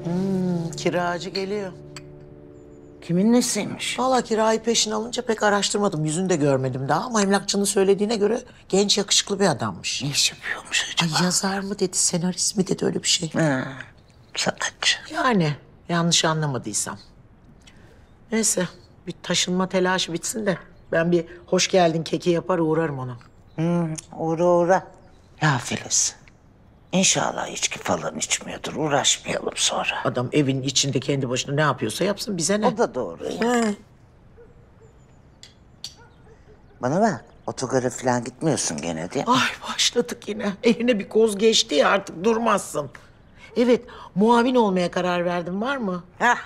Kiracı geliyor. Kimin nesiymiş? Vallahi kirayı peşin alınca pek araştırmadım. Yüzünü de görmedim daha ama emlakçının söylediğine göre genç yakışıklı bir adammış. Ne iş yapıyormuş acaba? Ay yazar mı dedi, senarist mi dedi öyle bir şey. Ha, sanatçı. Yani yanlış anlamadıysam. Neyse bir taşınma telaşı bitsin de ben bir hoş geldin keki yapar uğrarım ona. Uğra. Ya Filiz, İnşallah içki falan içmiyordur. Uğraşmayalım sonra. Adam evin içinde kendi başına ne yapıyorsa yapsın bize ne? O da doğru ya. Bana bak, otogara falan gitmiyorsun gene değil mi? Ay başladık yine. Eline bir koz geçti ya artık durmazsın. Evet muavin olmaya karar verdim var mı?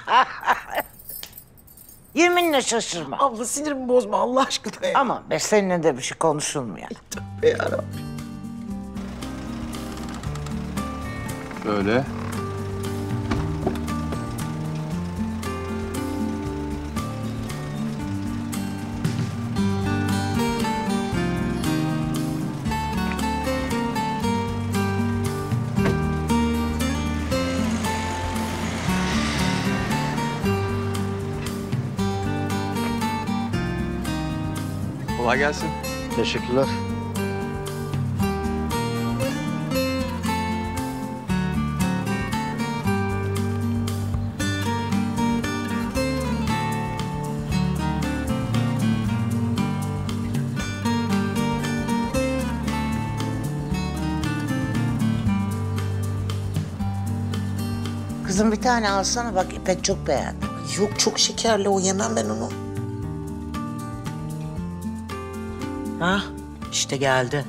Yeminle şaşırma. Abla sinirimi bozma Allah aşkına ya. Ama be seninle de bir şey konuşulmuyor. Tövbe yarabbim. Böyle. Kolay gelsin. Teşekkürler. Kızım bir tane alsana bak İpek çok beğendi. Yok çok şekerli o yemem ben onu. Hah işte geldi.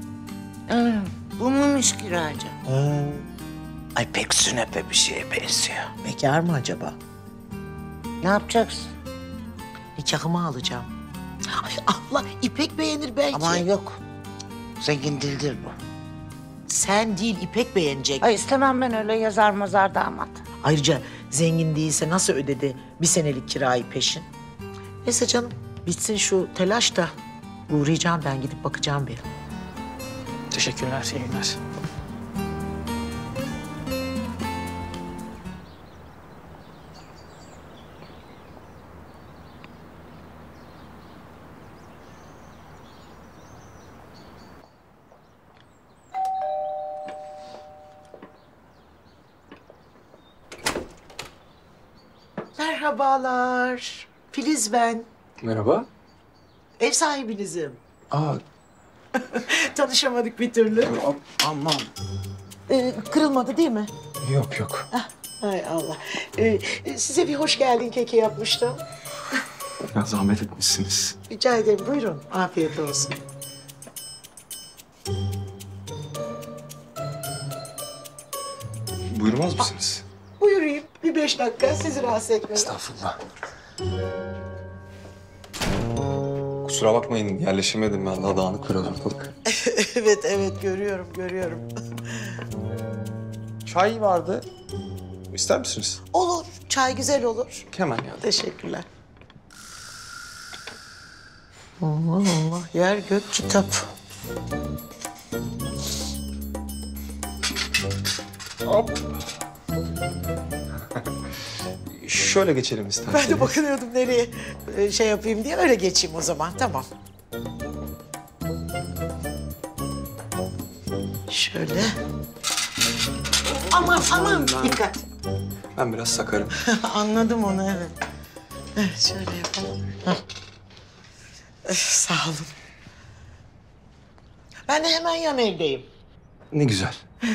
Bu muymuş kiracı? Ay pek sünepe bir şeye benziyor. Bekar mı acaba? Ne yapacaksın? Nikahımı alacağım. Ay abla İpek beğenir belki. Aman yok. Zengin değildir bu. Sen değil İpek beğenecek. Ay istemem ben öyle yazar mazar damat. Ayrıca zengin değilse nasıl ödedi bir senelik kirayı peşin? Neyse canım bitsin şu telaş da uğrayacağım ben gidip bakacağım bir. Teşekkürler, iyi günler. Merhabalar. Filiz ben. Merhaba. Ev sahibinizim. Aa, Tanışamadık bir türlü. Aman. Kırılmadı değil mi? yok. Hay Allah. Size bir hoş geldin keki yapmıştım. Ya zahmet etmişsiniz. Rica ederim buyurun. Afiyet olsun. Buyurmaz mısınız? Buyurayım. Bir 5 dakika sizi rahatsız etmeyin. Estağfurullah. Kusura bakmayın yerleşemedim ben. Daha dağınık biraz ortalık. Evet görüyorum. Çay vardı. İster misiniz? Olur. Çay güzel olur. Hemen geldi. Teşekkürler. Allah yer gök kitap. Hop. Şöyle geçelim isterseniz. Ben de bakınıyordum nereye şey yapayım diye öyle geçeyim o zaman tamam. Şöyle. Aman dikkat. Ben biraz sakarım. Anladım onu evet. Evet şöyle yapalım. Hah. Sağ olun. Ben de hemen yan evdeyim. Ne güzel.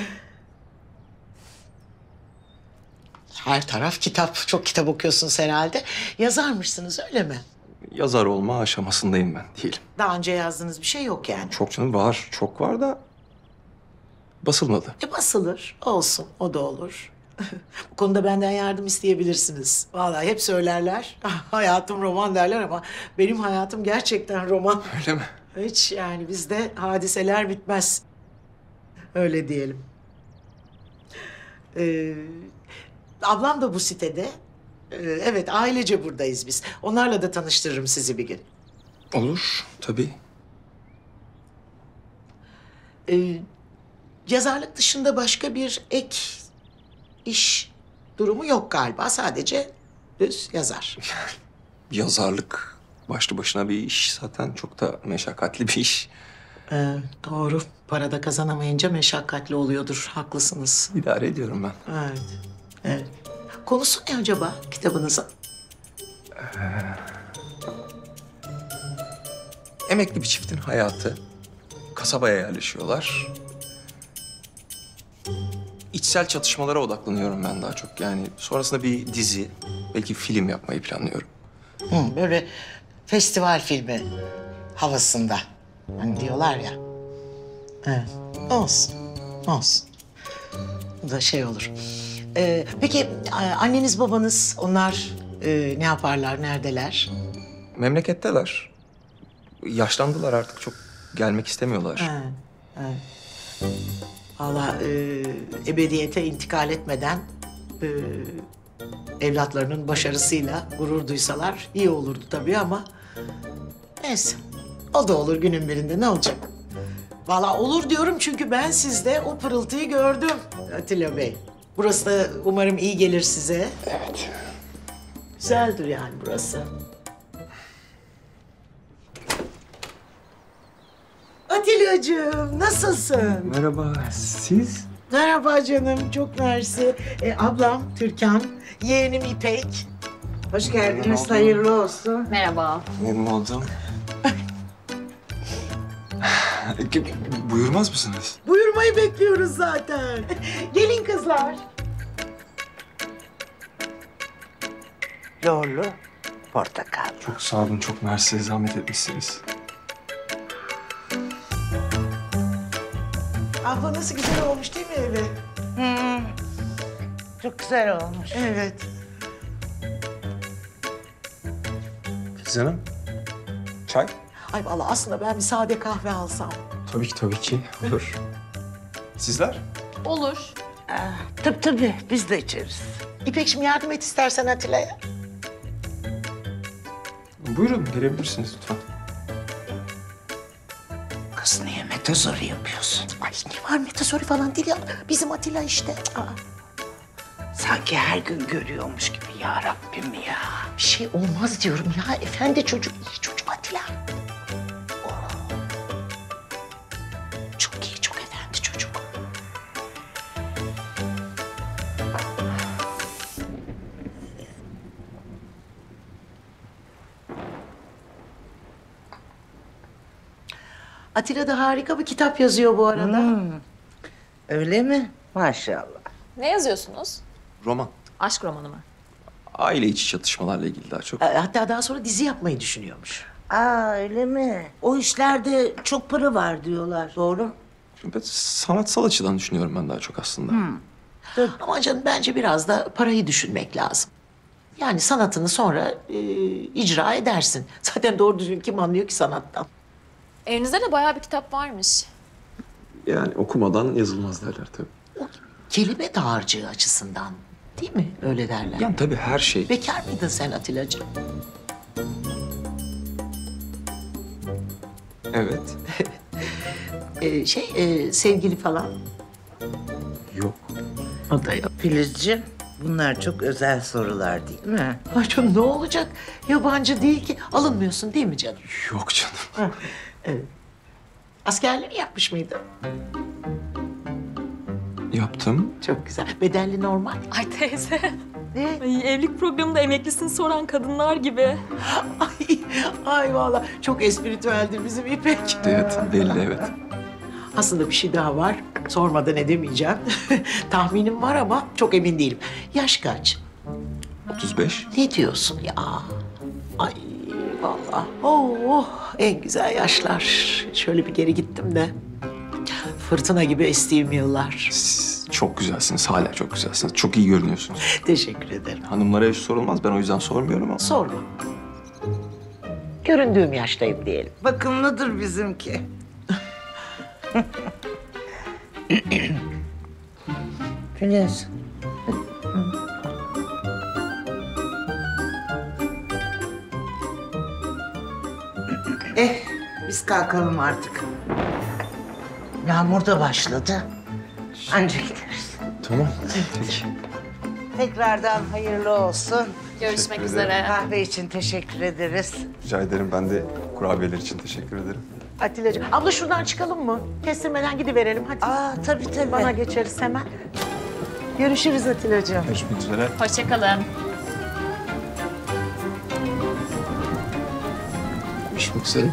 Her taraf kitap. Çok kitap okuyorsunuz herhalde. Yazarmışsınız öyle mi? Yazar olma aşamasındayım ben değilim. Daha önce yazdığınız bir şey yok yani. Çok canım var. Çok var da basılmadı. Basılır. Olsun. O da olur. Bu konuda benden yardım isteyebilirsiniz. Vallahi hep söylerler. Hayatım roman derler ama benim hayatım gerçekten roman. Öyle mi? Hiç yani bizde hadiseler bitmez. Öyle diyelim. Ablam da bu sitede. Evet ailece buradayız biz. Onlarla da tanıştırırım sizi bir gün. Olur tabii. Yazarlık dışında başka bir ek iş durumu yok galiba. Sadece düz yazar. Yazarlık başlı başına bir iş zaten. Çok da meşakkatli bir iş. Doğru. Para da kazanamayınca meşakkatli oluyordur. Haklısınız. İdare ediyorum ben. Evet. Evet. Konusu ne acaba kitabınızın? Emekli bir çiftin hayatı. Kasabaya yerleşiyorlar. İçsel çatışmalara odaklanıyorum ben daha çok. Yani sonrasında bir dizi, belki film yapmayı planlıyorum. Böyle festival filmi havasında. Hani diyorlar ya. Evet. Olsun. Olsun. Bu da şey olur. Peki anneniz babanız onlar ne yaparlar, neredeler? Memleketteler. Yaşlandılar artık, çok gelmek istemiyorlar. Evet, evet. Vallahi ebediyete intikal etmeden evlatlarının başarısıyla gurur duysalar iyi olurdu tabii ama neyse. O da olur günün birinde, ne olacak? Vallahi olur diyorum çünkü ben sizde o pırıltıyı gördüm Atilla Bey. Burası da umarım iyi gelir size. Evet. Güzeldir yani burası. Atilla'cığım nasılsın? Merhaba, siz? Merhaba canım, çok mersi. Ablam Türkan, yeğenim İpek. Hoş geldiniz, hayırlı olsun. Merhaba. Memnun oldum. Buyurmaz mısınız? Buyurmayı bekliyoruz zaten. Gelin kızlar. Lorlu, portakal. Çok sağ olun, çok mersi, zahmet etmişsiniz. Abla nasıl güzel olmuş değil mi evi? Çok güzel olmuş. Evet. Filiz Hanım, çay? Ay vallahi aslında ben bir sade kahve alsam. Tabii ki, olur. Sizler? Olur. Tabii, biz de içeriz. İpek'cim yardım et istersen Atilla'ya. Buyurun, gelebilirsiniz lütfen. Kız niye metazori yapıyorsun? Ay ne var metasori falan değil ya. Bizim Atilla işte. Sanki her gün görüyormuş gibi ya Rabbim ya. Bir şey olmaz diyorum ya. Efendi çocuk, iyi çocuk Atilla. Oh. Çok iyi, çok efendi çocuk. Atilla da harika bir kitap yazıyor bu arada. Öyle mi? Maşallah. Ne yazıyorsunuz? Roman. Aşk romanı mı? Aile içi çatışmalarla ilgili daha çok. Hatta daha sonra dizi yapmayı düşünüyormuş. Öyle mi? O işlerde çok para var diyorlar. Doğru mu? Ben sanatsal açıdan düşünüyorum ben daha çok aslında. Ama canım bence biraz da parayı düşünmek lazım. Yani sanatını sonra icra edersin. Zaten doğru düzgün kim anlıyor ki sanattan? Elinizde de bayağı bir kitap varmış. Yani okumadan yazılmaz derler tabii. O kelime dağarcığı açısından değil mi? Öyle derler. Yani tabii her şey. Bekar mıydın sen Atilla'cığım? Evet. Sevgili falan? Yok. O da yok. Filizciğim, bunlar çok özel sorular değil mi? Ay canım ne olacak? Yabancı değil ki. Alınmıyorsun değil mi canım? Yok canım. Askerliğini yapmış mıydın? Yaptım. Çok güzel. Bedelli normal. Ay teyze. Ne? Ay, evlilik programında emeklisini soran kadınlar gibi. Ay vallahi çok espritüeldir bizim İpek. Evet, belli evet. Aslında bir şey daha var. Sormadan edemeyeceğim. Tahminim var ama çok emin değilim. Yaş kaç? 35. Ne diyorsun ya? Ay vallahi. Oh, en güzel yaşlar. Şöyle bir geri gittim de. Fırtına gibi estiğim yıllar. Siz çok güzelsiniz, hala çok güzelsiniz. Çok iyi görünüyorsunuz. Teşekkür ederim. Hanımlara yaş sorulmaz, ben o yüzden sormuyorum ama. Sorma. Göründüğüm yaştayım diyelim. Bakımlıdır bizimki. Filiz. Biz kalkalım artık. Yağmur da başladı. Anca gideriz. Tamam, peki. Tekrardan hayırlı olsun. Görüşmek ederim. üzere. Kahve için teşekkür ederiz. Rica ederim. Ben de kurabiyeler için teşekkür ederim. Atilla'cığım. Abla şuradan çıkalım mı? Kestirmeden gidiverelim hadi. Aa tabii. Bana geçeriz hemen. Görüşürüz Atilla'cığım. Görüşmek üzere. Hoşçakalın. Görüşmek üzere.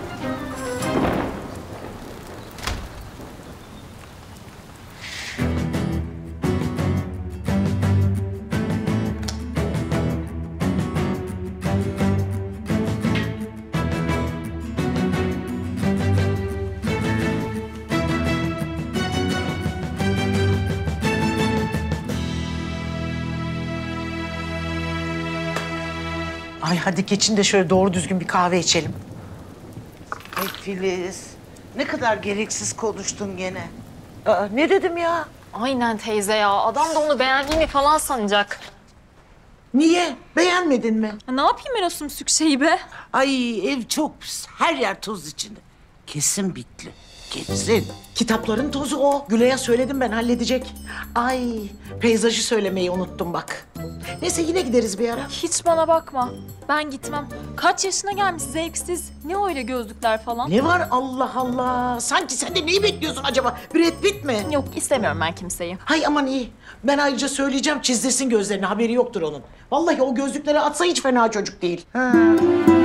Ay hadi geçin de şöyle doğru düzgün bir kahve içelim. Ay Filiz, ne kadar gereksiz konuştun gene. Aa, ne dedim ya? Aynen teyze ya. Adam da onu beğendiğimi falan sanacak. Niye? Beğenmedin mi? Ya ne yapayım ben o sümsük şeyi be? Ay ev çok pis, her yer toz içinde. Kesin bitli, kesin. Kitapların tozu o. Gülay'a söyledim ben halledecek. Ay peyzajı söylemeyi unuttum bak. Neyse yine gideriz bir ara. Hiç bana bakma. Ben gitmem. Kaç yaşına gelmiş zevksiz. Ne öyle gözlükler falan? Ne var Allah Allah. Sanki sen de neyi bekliyorsun acaba? Brad Pitt mi? Yok istemiyorum ben kimseyi. Hay aman iyi. Ben ayrıca söyleyeceğim çizdirsin gözlerini haberi yoktur onun. Vallahi o gözlükleri atsa hiç fena çocuk değil. Ha.